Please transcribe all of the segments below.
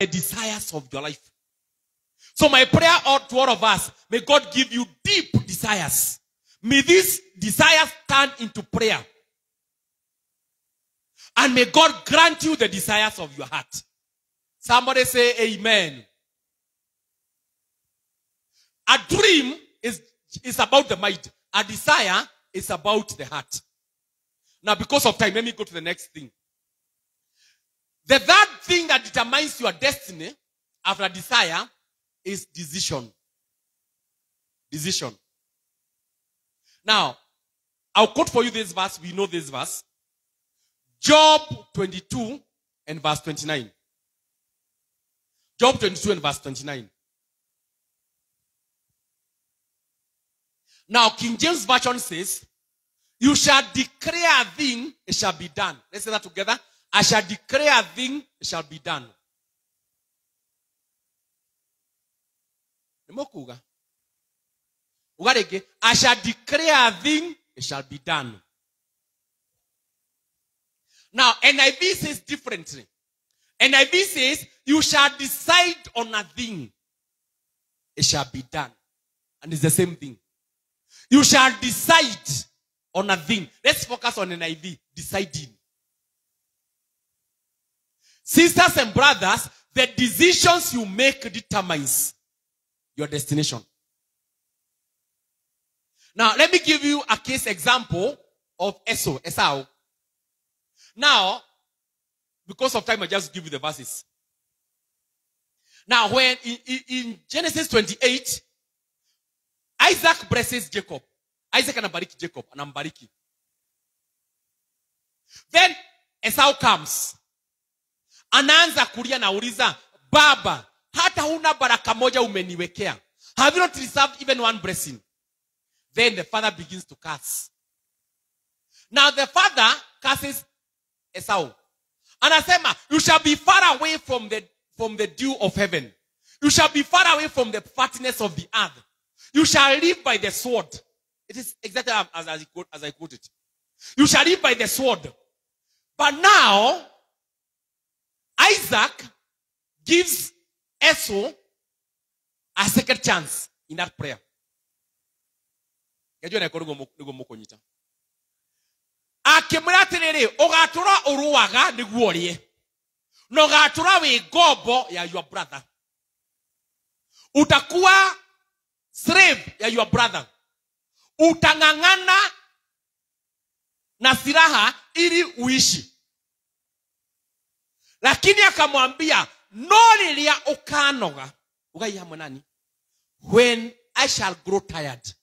the desires of your life. So my prayer to all of us, may God give you deep desires. May these desires turn into prayer. And may God grant you the desires of your heart. Somebody say amen. A dream is about the mind. A desire is about the heart. Now, because of time, let me go to the next thing. The third thing that determines your destiny after desire is decision. Decision. Now, I'll quote for you this verse. We know this verse. Job 22 and verse 29. Job 22 and verse 29. Now, King James Version says, you shall declare a thing, it shall be done. Let's say that together. I shall declare a thing, it shall be done. I shall declare a thing, it shall be done. Now, NIV says differently. NIV says, you shall decide on a thing, it shall be done. And it's the same thing. You shall decide on a thing. Let's focus on NIV, deciding. Sisters and brothers, the decisions you make determines your destination. Now, let me give you a case example of Esau. Now, because of time, I just give you the verses. Now, when in Genesis 28, Isaac blesses Jacob. Isaac anabariki Jacob, anambariki. Then Esau comes. Anaanza kulia na uliza, Baba, hata huna baraka moja umeniwekea. Have you not reserved even one blessing? Then the father begins to curse. Now the father curses Esau. Anasema, you shall be far away from the dew of heaven. You shall be far away from the fatness of the earth. You shall live by the sword. It is exactly as I quote it. You shall live by the sword. But now, Isaac gives Esau a second chance in that prayer. Akimuratiriri ogatura uruwaga niguorie. No gatura we gobo ya your brother. Utakuwa slave ya your brother. Utangangana na silaha ili uishi. Lakini akamwambia, no lilia ukanoga. Ugai hamwe nani? When I shall grow tired.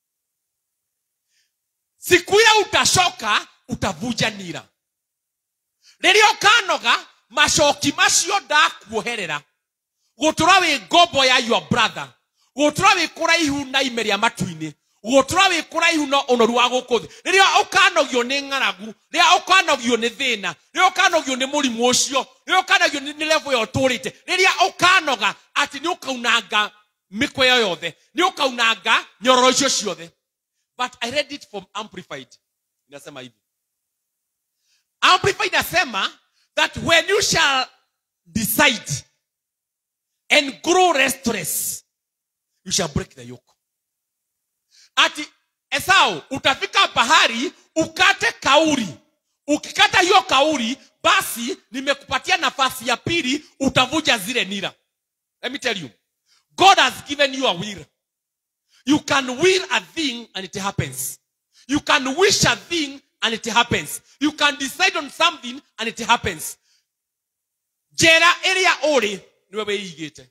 Siku ya utashoka, utavuja nira. Lilia ukanoga, mashoki macio da kuoherera. Gutura we gobo ya your brother. Gutura we kuraihu na imeri ya matuini. Gutura we kuraihu no onoru wa gukuthi. Riria ukanogio ni ngaragu, riria ukanogio ni thina, riria ukanogio ni murimu ucio, riria ukanogio ni level ya authority, riria ukanoga ati ni ukaunanga mikwe yothe, ni ukaunanga nyororo icio ciothe. But I read it from Amplified. Inasema hivi. Amplified inasema that when you shall decide and grow restless, you shall break the yoke. Ati Esau, utafika bahari, ukate kauri. Ukikata hiyo kauri, basi nimekupatia nafasi ya pili, utavuja zile nira. Let me tell you, God has given you a will. You can will a thing and it happens. You can wish a thing and it happens. You can decide on something and it happens. Jera area ori niwe weigete.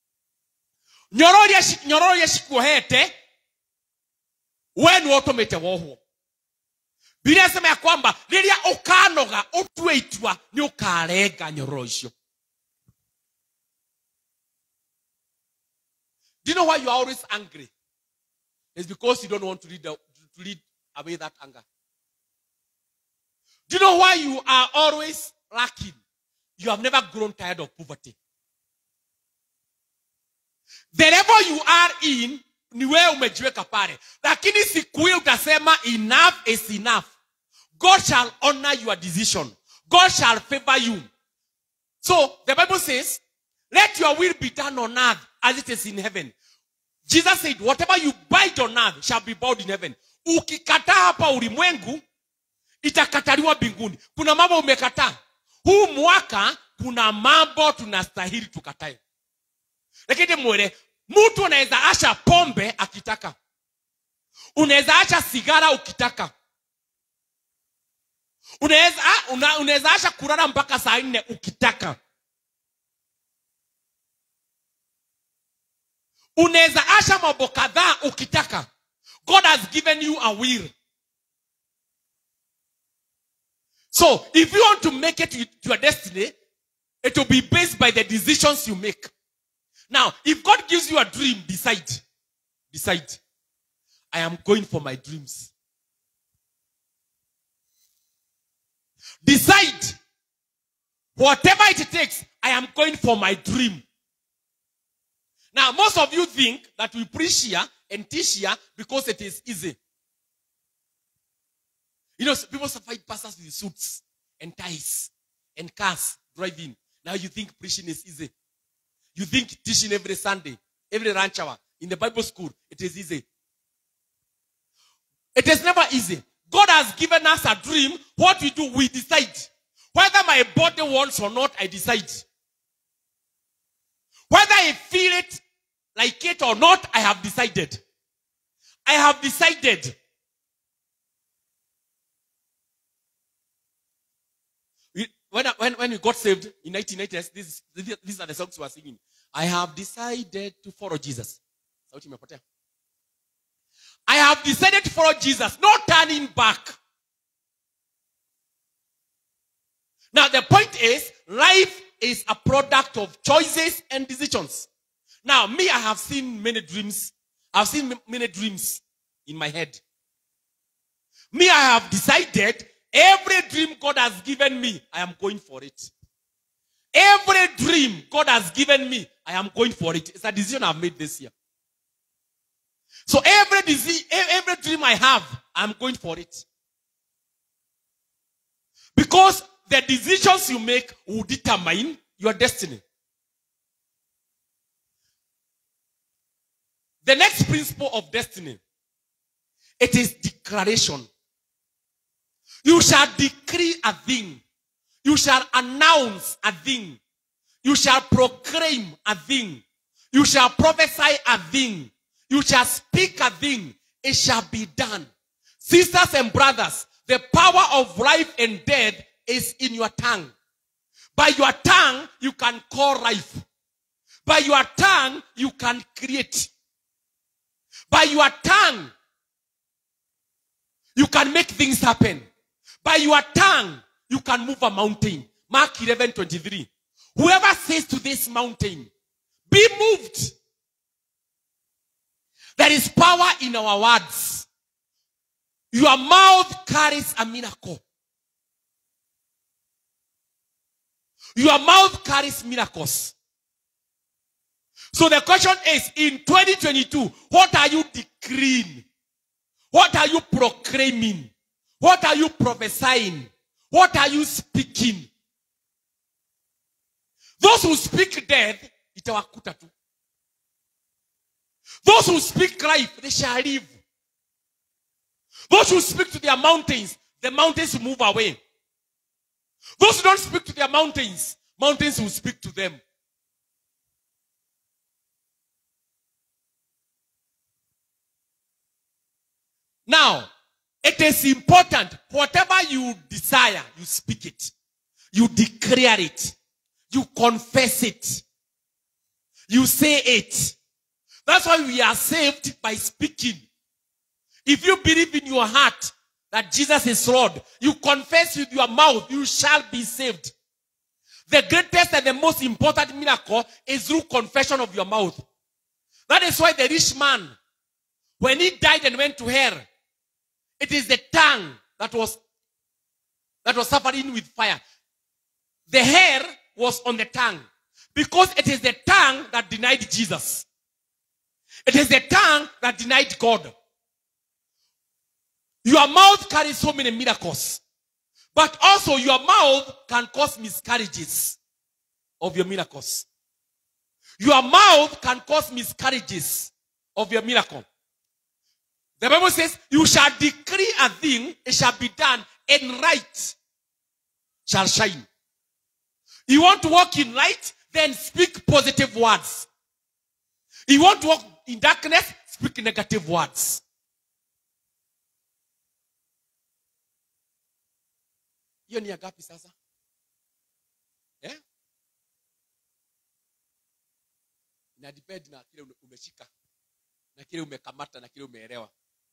Nyoro ya shikuhete when automate woho. Biblia inasema ya kwamba lilia ukanoga utweitwa ni ukarega nyoro icio. Do you know why you are always angry? It's because you don't want to lead away that anger. Do you know why you are always lacking? You have never grown tired of poverty. The level you are in, ni wewe umejiweka pale. Lakini siku hiyo utasema enough is enough. God shall honor your decision. God shall favor you. So, the Bible says Let your will be done on earth as it is in heaven. Jesus said, whatever you bind on earth shall be bound in heaven. Ukikataa hapa ulimwengu, itakataliwa mbinguni. Kuna mambo umekataa. Huu mwaka kuna mambo tunastahili tukatae. Lakini mwele, mtu unaweza acha pombe akitaka. Unaweza acha sigara ukitaka. Unaweza acha kulala mpaka saa 4 ukitaka. Unaweza acha mambo kadhaa ukitaka. God has given you a will. So, if you want to make it to your destiny, it will be based by the decisions you make. Now, if God gives you a dream, decide. Decide. I am going for my dreams. Decide. Whatever it takes, I am going for my dream. Now, most of you think that we preach here and teach here because it is easy. You know, people fight pastors with suits and ties and cars driving. Now you think preaching is easy. You think teaching every Sunday, every lunch hour in the Bible school, it is easy. It is never easy. God has given us a dream. What we do, we decide. Whether my body wants or not, I decide. Whether I feel it, like it or not, I have decided. I have decided. When we got saved in 1990s, these are the songs we were singing. I have decided to follow Jesus. I have decided to follow Jesus. No turning back. Now the point is, life is a product of choices and decisions. Now me, I have seen many dreams. I've seen many dreams in my head. Me, I have decided every dream God has given me, I am going for it. Every dream God has given me, I am going for it. It's a decision I've made this year. So every dream I have, I'm going for it. Because the decisions you make will determine your destiny. The next principle of destiny, it is declaration. You shall decree a thing. You shall announce a thing. You shall proclaim a thing. You shall prophesy a thing. You shall speak a thing. It shall be done. Sisters and brothers, the power of life and death is in your tongue. By your tongue, you can call life. By your tongue, you can create. By your tongue, you can make things happen. By your tongue, you can move a mountain. Mark 11:23. Whoever says to this mountain, be moved. There is power in our words. Your mouth carries a miracle. Your mouth carries miracles. So the question is, in 2022, what are you decreeing? What are you proclaiming? What are you prophesying? What are you speaking? Those who speak death, itawakuta tu. Those who speak life, they shall live. Those who speak to their mountains, the mountains will move away. Those who don't speak to their mountains, mountains will speak to them. Now, it is important, whatever you desire, you speak it. You declare it. You confess it. You say it. That's why we are saved by speaking. If you believe in your heart that Jesus is Lord, you confess with your mouth, you shall be saved. The greatest and the most important miracle is through confession of your mouth. That is why the rich man, when he died and went to hell, it is the tongue that was suffering with fire. The hair was on the tongue. Because it is the tongue that denied Jesus. It is the tongue that denied God. Your mouth carries so many miracles. But also your mouth can cause miscarriages of your miracles. Your mouth can cause miscarriages of your miracle. The Bible says, you shall decree a thing, it shall be done, and light shall shine. You want to walk in light, then speak positive words. You want to walk in darkness, speak negative words. Hiyo ni agapi sasa? Ina depend na kile umeshika, na kile umekamata, na kile umeelewa.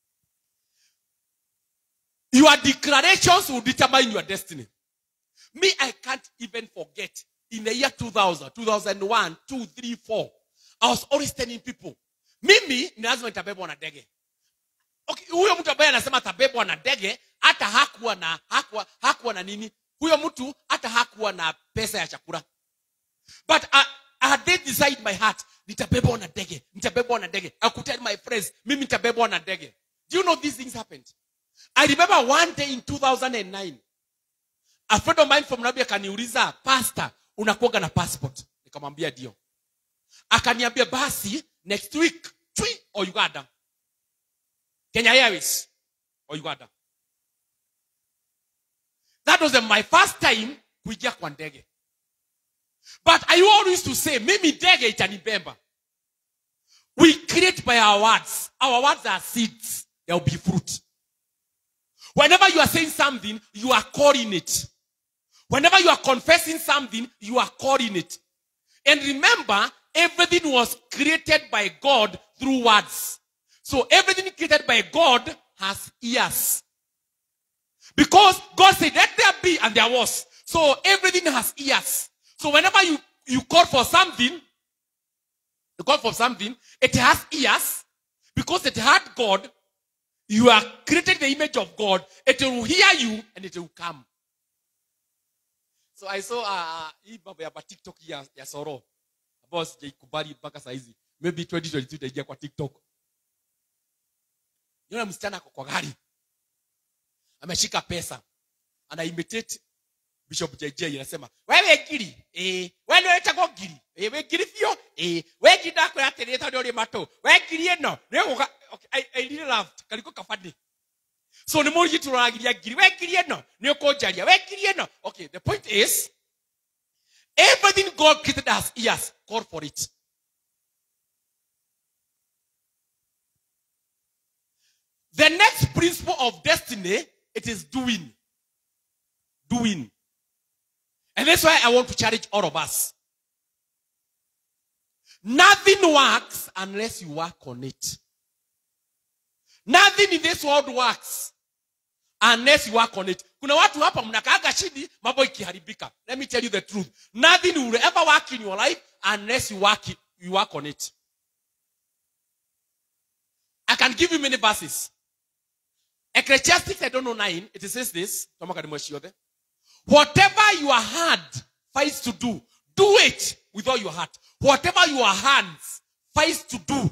Your declarations will determine your destiny. Me, I can't even forget. In the year 2000, 2001, 2, 3, 4, I was always telling people, mimi ni lazima nitabebwa na ndege. Okay, huyo mtu ambaye anasema atabebwa na ndege, hata hakuwa na nini? Huyo mtu hata hakuwa na pesa ya chakula. But I did decide in my heart, nitabebwa na ndege, nitabebwa na ndege. I could tell my friends, mimi nitabebwa na ndege. Do you know these things happened? I remember one day in 2009, a friend of mine from Nairobi akaniuliza, pastor, unakuanga na passport? Nikamwambia ndio. Akaniambia basi next week or Uganda, Kenya Airways or Uganda. That was my first time kuingia kwa ndege. But I always to say, mimi ndege itanibeba. We create by our words. Our words are seeds. There will be fruit. Whenever you are saying something, you are calling it. Whenever you are confessing something, you are calling it. And remember, everything was created by God through words. So everything created by God has ears. Because God said, let there be, and there was. So everything has ears. So whenever you call for something, it has ears. Because it had God, you are created the image of God. It will hear you and it will come. So I saw hii baba ya TikTok ya Soro. Boss Jaikubali mpaka saizi. Maybe 2022 itaingia kwa TikTok. Yule msichana kwa gari. Ameshika pesa. Ana imitate Bishop JJ anasema, wewe giri, wewe unaleta kwa giri. Wewe giri fio, wewe gida kwa ateleta ndio mato. Wewe giri eno. Okay, I really loved. Kaliko kafadi. So ni mori turagiria giri. Wewe giri eno. Ni ukojaria. Wewe giri eno. Okay, the point is, everything God created as ears, call for it. The next principle of destiny, it is doing. Doing. And that's why I want to challenge all of us. Nothing works unless you work on it. Nothing in this world works unless you work on it. Kuna watu hapa mnakaaga chini mambo ikiharibika. Let me tell you the truth. Nothing will ever work in your life unless you work on it. I can give you many verses. Ecclesiastes, I don't know 9, it says this. Whatever your hand fights to do, do it with all your heart. Whatever your hands fights to do.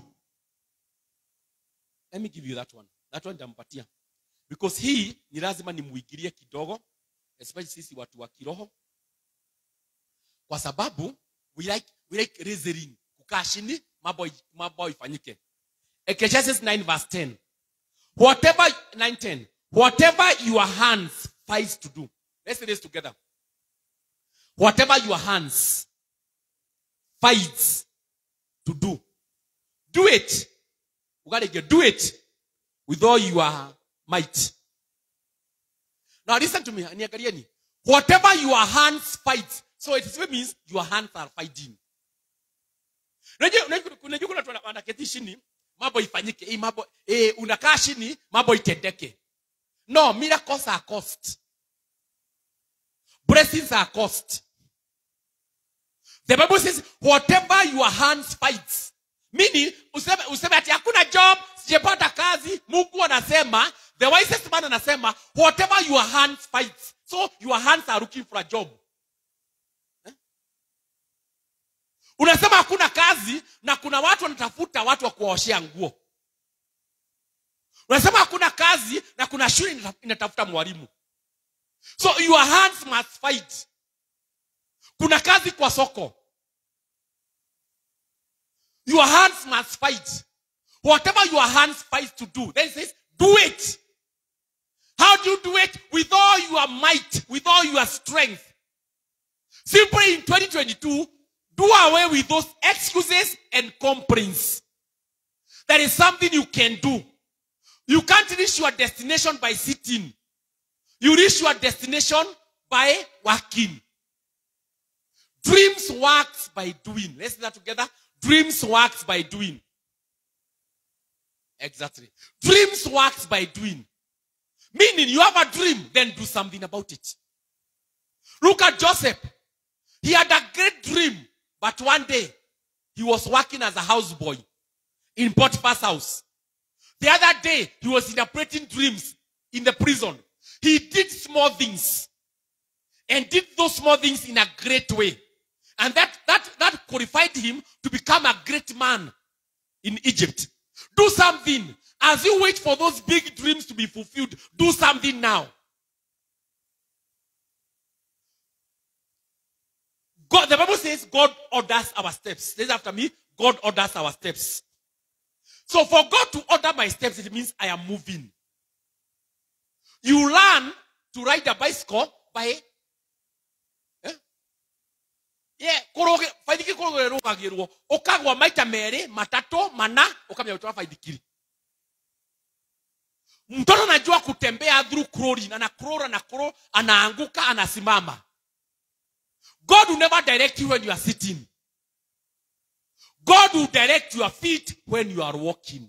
Let me give you that one. That one jampatia. Because hii ni lazima nimuigirie kidogo, especially sisi watu wa kiroho. Kwa sababu we like reasoning. Kukaa chini mambo ifanyike. Ecclesiastes 9 verse 10. Whatever 9:10. Whatever your hands fights to do. Let's say this together. Whatever your hands fights to do, do it. You gotta do it with all your might. Now listen to me. Whatever your hands fight, so it means your hands are fighting. Unajua kuna watu wanaketi chini, mambo ifanyike, mambo unakaa chini, mambo itendeke. No, miracles are cost. Blessings are cost. The Bible says, whatever your hands fights. Meaning, useme ati hakuna job, sijapata kazi, Mungu anasema, the wisest man anasema, whatever your hands fights. So, your hands are looking for a job. Unasema hakuna kazi, na kuna watu wanatafuta watu wa kuwaoshea nguo. Unasema hakuna kazi, na kuna shule inatafuta mwalimu. So your hands must fight. Kuna kazi kwa soko. Your hands must fight. Whatever your hands fight to do, then it says, do it. How do you do it? With all your might, with all your strength. Simply in 2022, do away with those excuses and complaints. There is something you can do. You can't reach your destination by sitting. You reach your destination by working. Dreams works by doing. Let's do that together. Dreams works by doing. Exactly. Dreams works by doing. Meaning you have a dream, then do something about it. Look at Joseph. He had a great dream, but one day he was working as a houseboy in Potiphar's house. The other day he was interpreting dreams in the prison. He did small things and did those small things in a great way. And that qualified him to become a great man in Egypt. Do something. As you wait for those big dreams to be fulfilled, do something now. God, the Bible says God orders our steps. Say after me, God orders our steps. So for God to order my steps, it means I am moving. You learn to ride a bicycle by faithikiri koro rugagirwo ukagwa maita mere matatu mana ukamenya utwa faithikiri. Mtoto anajua kutembea through crawling, na crawl anaanguka anasimama. God will never direct you when you are sitting. God will direct your feet when you are walking.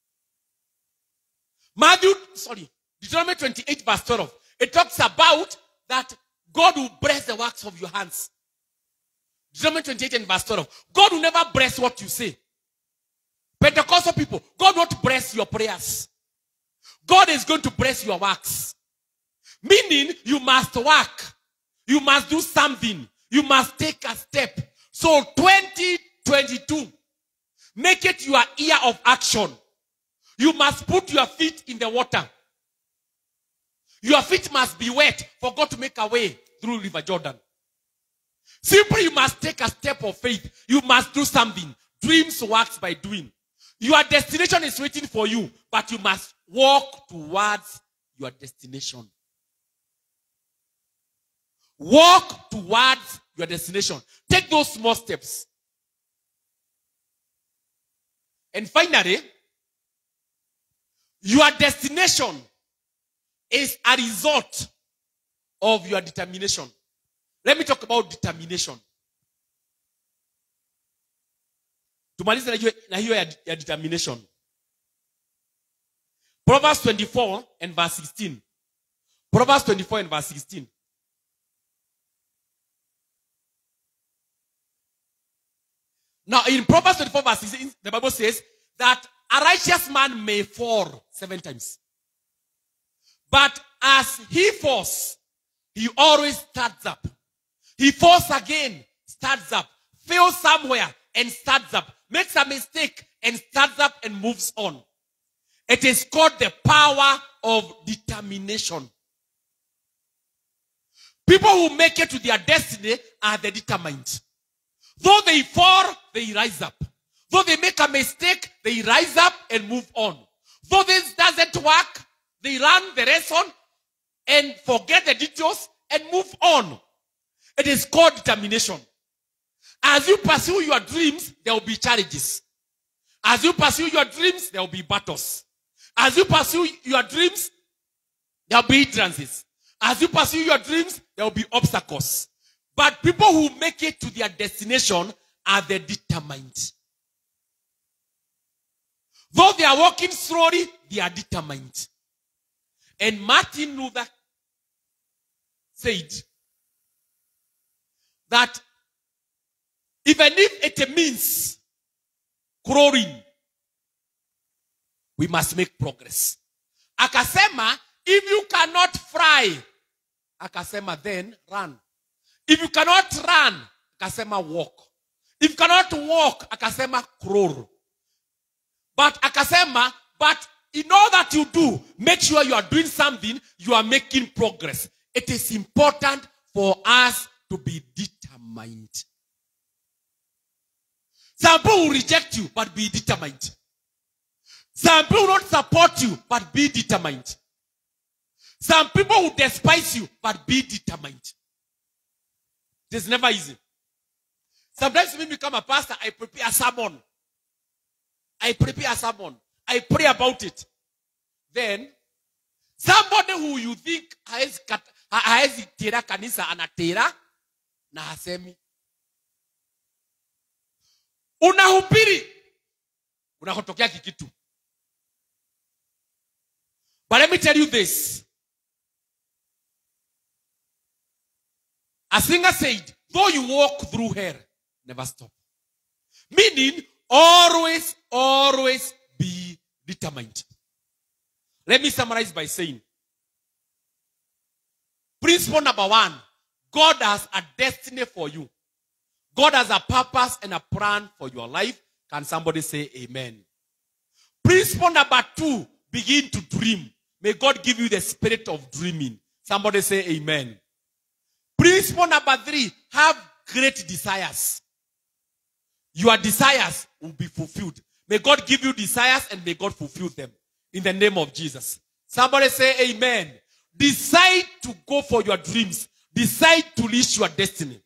Deuteronomy 28 verse 12. It talks about that God will bless the works of your hands. Deuteronomy 28 and verse 12. God will never bless what you say. Pentecostal people, God won't bless your prayers. God is going to bless your works. Meaning, you must work. You must do something. You must take a step. So 2022, make it your year of action. You must put your feet in the water. Your feet must be wet for God to make a way through River Jordan. Simply, you must take a step of faith. You must do something. Dreams works by doing. Your destination is waiting for you, but you must walk towards your destination. Walk towards your destination. Take those small steps. And finally, your destination is a result of your determination. Let me talk about determination. Tumalize na hiyo ya determination. Proverbs 24 and verse 16. Proverbs 24 and verse 16. Now in Proverbs 24 verse 16, the Bible says that a righteous man may fall 7 times. But as he falls, he always starts up. He falls again, starts up, fails somewhere and starts up, makes a mistake and starts up and moves on. It is called the power of determination. People who make it to their destiny are the determined. Though they fall, they rise up. Though they make a mistake, they rise up and move on. Though this doesn't work, they run the lesson and forget the details and move on. It is called determination. As you pursue your dreams, there will be challenges. As you pursue your dreams, there will be battles. As you pursue your dreams, there will be hindrances. As you pursue your dreams, there will be obstacles. But people who make it to their destination are the determined. Though they are walking slowly, they are determined. And Martin Luther said that even if it means crawling, we must make progress. Akasema, if you cannot fly, akasema, then run. If you cannot run, akasema, walk. If you cannot walk, akasema, crawl. But akasema, but in all that you do, make sure you are doing something, you are making progress. It is important for us to be determined. Some people will reject you, but be determined. Some people will not support you, but be determined. Some people will despise you, but be determined. It is never easy. Sometimes when you become a pastor, I prepare a sermon. I pray about it. Then, somebody who you think haezi tira kanisa anatira na hasemi. Unahubiri, unakotokea kikitu. But let me tell you this. A singer said, though you walk through hell, never stop. Meaning, always be determined. Let me summarize by saying, principle number 1, God has a destiny for you. God has a purpose and a plan for your life. Can somebody say amen? Principle number 2, begin to dream. May God give you the spirit of dreaming. Somebody say amen. Principle number 3, have great desires. Your desires will be fulfilled. May God give you desires and may God fulfill them. In the name of Jesus. Somebody say amen. Decide to go for your dreams. Decide to reach your destiny.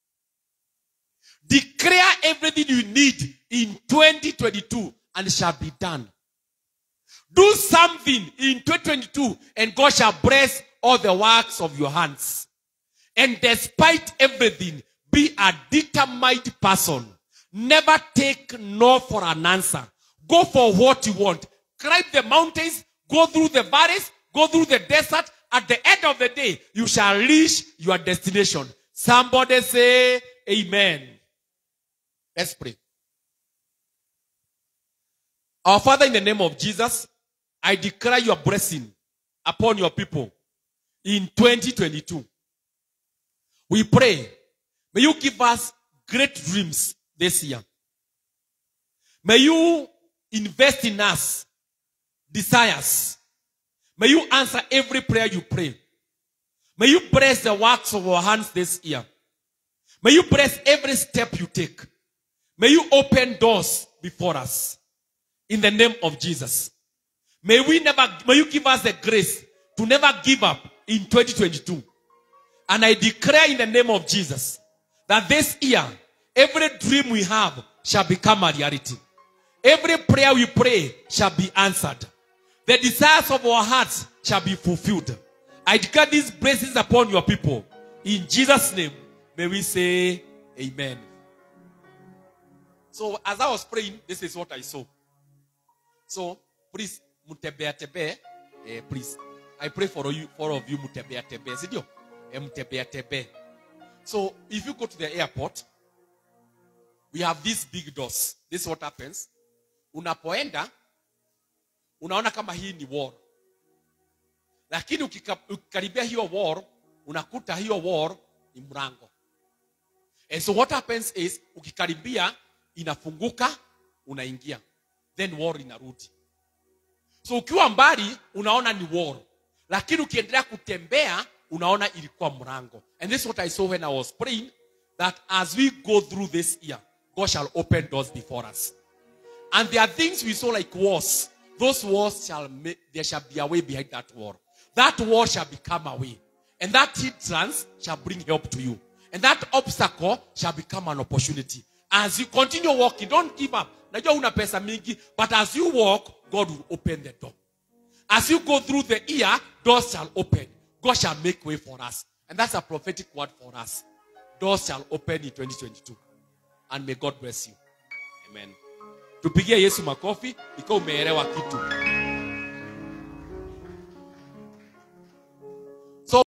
Declare everything you need in 2022 and it shall be done. Do something in 2022 and God shall bless all the works of your hands. And despite everything, be a determined person. Never take no for an answer. Go for what you want. Climb the mountains, go through the valleys, go through the desert. At the end of the day, you shall reach your destination. Somebody say amen. Let's pray. Our Father, in the name of Jesus, I declare your blessing upon your people in 2022. We pray, may you give us great dreams this year. May you invest in us desires. May you answer every prayer you pray. May you bless the works of our hands this year. May you bless every step you take. May you open doors before us. In the name of Jesus. May you give us the grace to never give up in 2022. And I declare in the name of Jesus that this year, every dream we have shall become a reality. Every prayer we pray shall be answered. The desires of our hearts shall be fulfilled. I declare these blessings upon your people. In Jesus' name, may we say amen. So as I was praying, this is what I saw. So please, mutebea tebe, please. I pray for you, for all of you, mutebea tebe. Sidio? Mutebea tebe. So if you go to the airport, we have these big doors. This is what happens. Unapoenda, unaona kama hii ni wall. Lakini ukikaribia hiyo wall, unakuta hiyo wall ni mlango. And so what happens is, ukikaribia, inafunguka, unaingia. Then wall inarudi. So ukiwa mbali, unaona ni wall. Lakini ukiendelea kutembea, unaona ilikuwa mlango. And this is what I saw when I was praying, that as we go through this year, God shall open doors before us. And there are things we saw like walls. Those walls there shall be a way behind that wall. That wall shall become a way. And that hindrance shall bring help to you. And that obstacle shall become an opportunity. As you continue walking, don't give up. Najua una pesa mingi, but as you walk, God will open the door. As you go through the year, doors shall open. God shall make way for us. And that's a prophetic word for us. Doors shall open in 2022. And may God bless you. Amen. Tupigie Yesu makofi, iko umeelewa kitu.